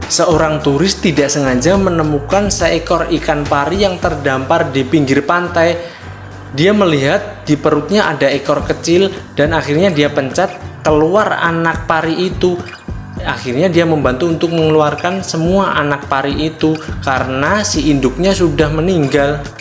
Seorang turis tidak sengaja menemukan seekor ikan pari yang terdampar di pinggir pantai. Dia melihat di perutnya ada ekor kecil dan akhirnya dia pencet, keluar anak pari itu. Akhirnya dia membantu untuk mengeluarkan semua anak pari itu karena si induknya sudah meninggal.